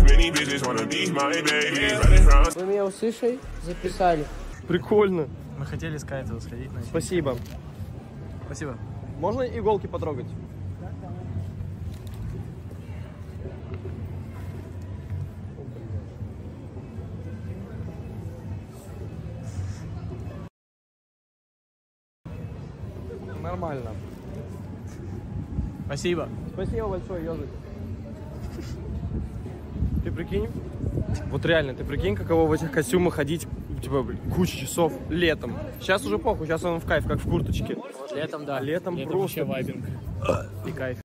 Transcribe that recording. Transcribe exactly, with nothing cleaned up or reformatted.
Вы меня услышали? Записали. Прикольно. Мы хотели с Кайта сходить на... Спасибо. Спасибо. Можно иголки потрогать? Нормально. Спасибо. Спасибо большое, ежик. Ты прикинь? Вот реально, ты прикинь, каково в этих костюмах ходить, типа, кучу часов летом. Сейчас уже похуй, сейчас он в кайф, как в курточке. Летом, да. Летом Летом просто... вообще вайбинг. И кайф.